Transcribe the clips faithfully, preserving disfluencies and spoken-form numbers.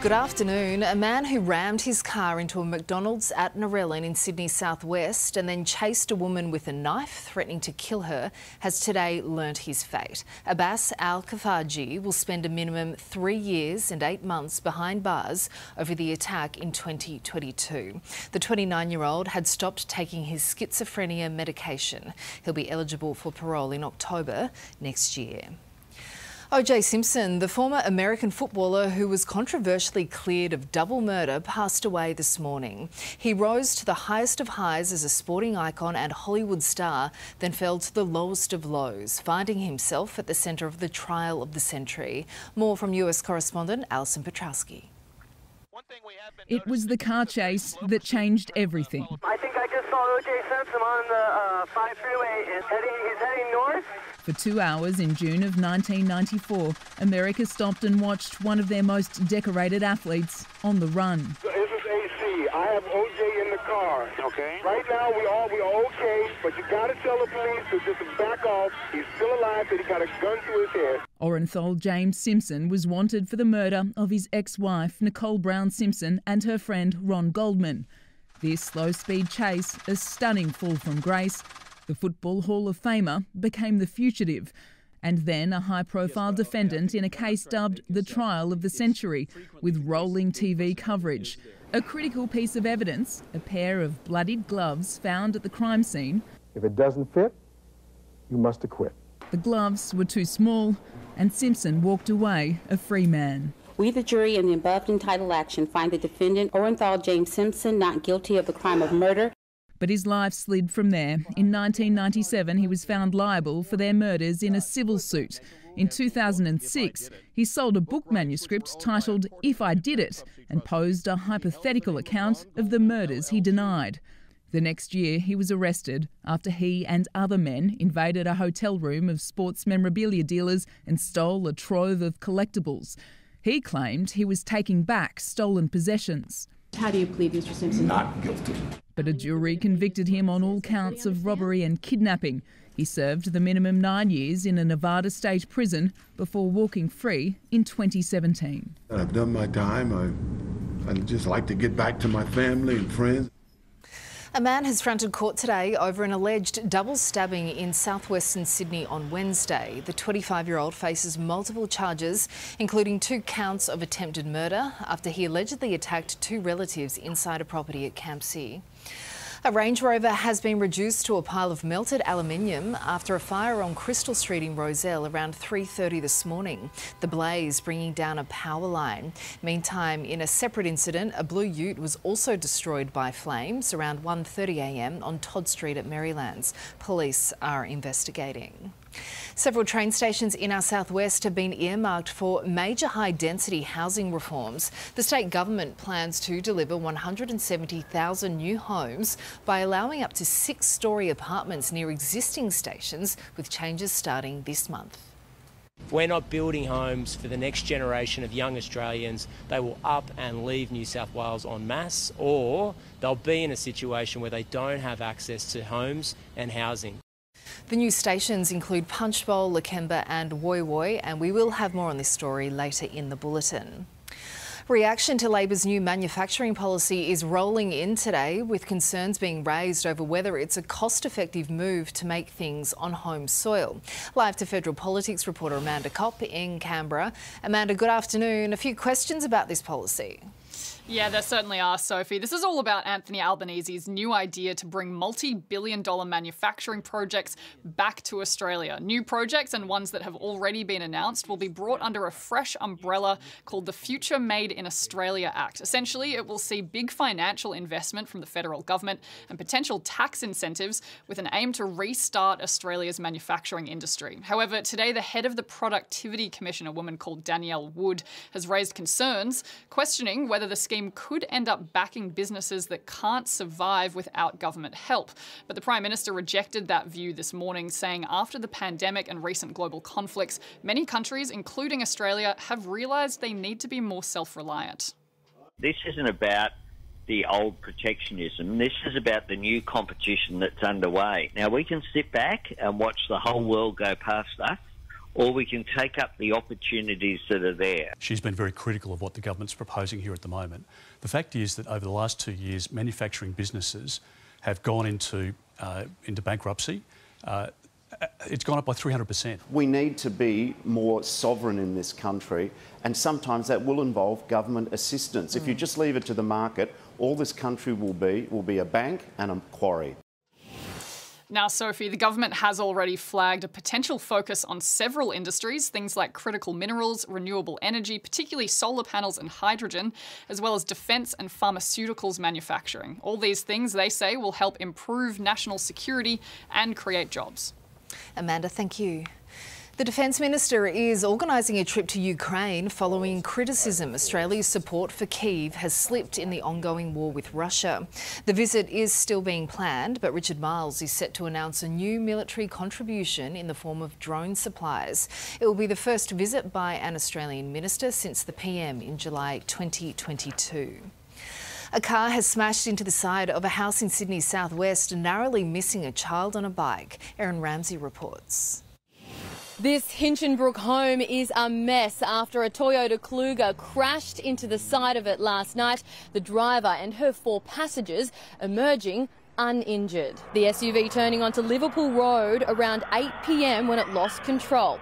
Good afternoon. A man who rammed his car into a McDonald's at Narellan in Sydney's southwest and then chased a woman with a knife, threatening to kill her, has today learnt his fate. Abbas Al-Kafaji will spend a minimum three years and eight months behind bars over the attack in twenty twenty-two. The twenty-nine-year-old had stopped taking his schizophrenia medication. He'll be eligible for parole in October next year. O J Simpson, the former American footballer who was controversially cleared of double murder, passed away this morning. He rose to the highest of highs as a sporting icon and Hollywood star, then fell to the lowest of lows, finding himself at the centre of the trial of the century. More from U S correspondent Alison Petrowski. It was the car chase that changed everything. I think I just saw O J Simpson on the uh, five freeway. Is heading, he's heading north. For two hours in June of nineteen ninety-four, America stopped and watched one of their most decorated athletes on the run. This is A C. I have O J in the car. Okay. Right now we all we are okay, but you got to tell the police to just back off. He's still alive, but he got a gun to his head. Orenthal James Simpson was wanted for the murder of his ex-wife Nicole Brown Simpson and her friend Ron Goldman. This slow-speed chase, a stunning fall from grace. The Football Hall of Famer became the fugitive, and then a high-profile defendant in a case dubbed the trial of the century, with rolling T V coverage. A critical piece of evidence, a pair of bloodied gloves found at the crime scene. If it doesn't fit, you must acquit. The gloves were too small, and Simpson walked away a free man. We, the jury, in the above entitled action, find the defendant, Orenthal James Simpson, not guilty of the crime of murder. But his life slid from there. In nineteen ninety-seven, he was found liable for their murders in a civil suit. In two thousand six, he sold a book manuscript titled If I Did It and posed a hypothetical account of the murders he denied. The next year, he was arrested after he and other men invaded a hotel room of sports memorabilia dealers and stole a trove of collectibles. He claimed he was taking back stolen possessions. How do you plead, Mister Simpson? Not guilty. But a jury convicted him on all counts of robbery and kidnapping. He served the minimum nine years in a Nevada state prison before walking free in twenty seventeen. I've done my time. I, I'd just like to get back to my family and friends. A man has fronted court today over an alleged double stabbing in southwestern Sydney on Wednesday. The twenty-five-year-old faces multiple charges, including two counts of attempted murder, after he allegedly attacked two relatives inside a property at Campsie. A Range Rover has been reduced to a pile of melted aluminium after a fire on Crystal Street in Rozelle around three thirty this morning. The blaze bringing down a power line. Meantime, in a separate incident, a blue ute was also destroyed by flames around one thirty a m on Todd Street at Marylands. Police are investigating. Several train stations in our southwest have been earmarked for major high-density housing reforms. The state government plans to deliver one hundred seventy thousand new homes by allowing up to six-storey apartments near existing stations, with changes starting this month. If we're not building homes for the next generation of young Australians, they will up and leave New South Wales en masse, or they'll be in a situation where they don't have access to homes and housing. The new stations include Punchbowl, Lakemba and Woy Woy, and we will have more on this story later in the bulletin. Reaction to Labor's new manufacturing policy is rolling in today, with concerns being raised over whether it's a cost-effective move to make things on home soil. Live to Federal Politics reporter Amanda Kopp in Canberra. Amanda, good afternoon. A few questions about this policy. Yeah, there certainly are, Sophie. This is all about Anthony Albanese's new idea to bring multi-billion dollar manufacturing projects back to Australia. New projects and ones that have already been announced will be brought under a fresh umbrella called the Future Made in Australia Act. Essentially, it will see big financial investment from the federal government and potential tax incentives with an aim to restart Australia's manufacturing industry. However, today the head of the Productivity Commission, a woman called Danielle Wood, has raised concerns, questioning whether the scheme could end up backing businesses that can't survive without government help. But the Prime Minister rejected that view this morning, saying after the pandemic and recent global conflicts, many countries, including Australia, have realised they need to be more self-reliant. This isn't about the old protectionism. This is about the new competition that's underway. Now, we can sit back and watch the whole world go past us, or we can take up the opportunities that are there. She's been very critical of what the government's proposing here at the moment. The fact is that over the last two years, manufacturing businesses have gone into, uh, into bankruptcy. Uh, it's gone up by three hundred percent. We need to be more sovereign in this country, and sometimes that will involve government assistance. Mm. If you just leave it to the market, all this country will be will be a bank and a quarry. Now, Sophie, the government has already flagged a potential focus on several industries, things like critical minerals, renewable energy, particularly solar panels and hydrogen, as well as defence and pharmaceuticals manufacturing. All these things, they say, will help improve national security and create jobs. Amanda, thank you. The Defence Minister is organising a trip to Ukraine following criticism Australia's support for Kyiv has slipped in the ongoing war with Russia. The visit is still being planned, but Richard Marles is set to announce a new military contribution in the form of drone supplies. It will be the first visit by an Australian minister since the P M in July twenty twenty-two. A car has smashed into the side of a house in Sydney's southwest, narrowly missing a child on a bike. Erin Ramsey reports. This Hinchinbrook home is a mess after a Toyota Kluger crashed into the side of it last night. The driver and her four passengers emerging uninjured. The S U V turning onto Liverpool Road around eight p m when it lost control,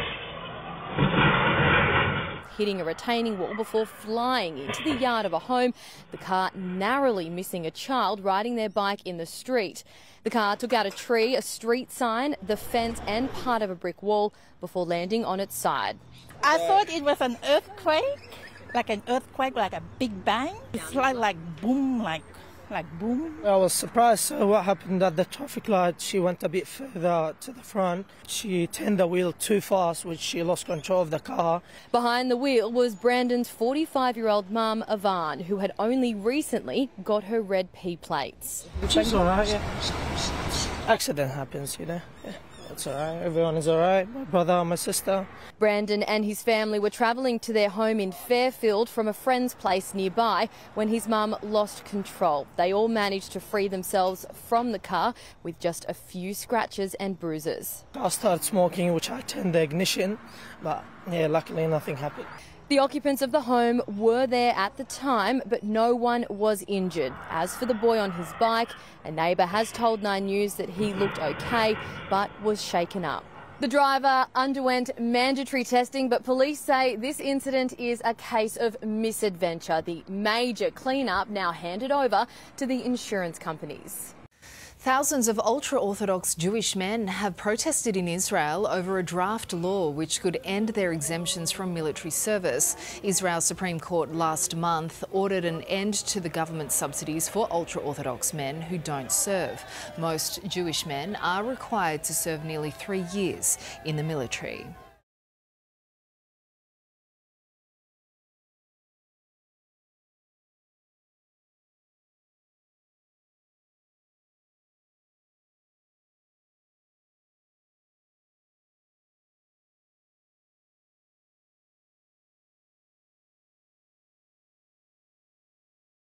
hitting a retaining wall before flying into the yard of a home, the car narrowly missing a child riding their bike in the street. The car took out a tree, a street sign, the fence and part of a brick wall before landing on its side. I thought it was an earthquake, like an earthquake, like a big bang. It's like, like boom, like like boom. I was surprised uh, what happened at the traffic light. She went a bit further to the front. She turned the wheel too fast, which she lost control of the car. Behind the wheel was Brandon's forty-five-year-old mum, Yvonne, who had only recently got her red P plates. She's all right, yeah. Accident happens, you know. Yeah. It's all right. Everyone is all right. My brother, my sister. Brandon and his family were travelling to their home in Fairfield from a friend's place nearby when his mum lost control. They all managed to free themselves from the car with just a few scratches and bruises. I started smoking, which I turned the ignition, but yeah, luckily nothing happened. The occupants of the home were there at the time, but no one was injured. As for the boy on his bike, a neighbour has told Nine News that he looked okay, but was shaken up. The driver underwent mandatory testing, but police say this incident is a case of misadventure. The major clean-up now handed over to the insurance companies. Thousands of ultra-Orthodox Jewish men have protested in Israel over a draft law which could end their exemptions from military service. Israel's Supreme Court last month ordered an end to the government subsidies for ultra-Orthodox men who don't serve. Most Jewish men are required to serve nearly three years in the military.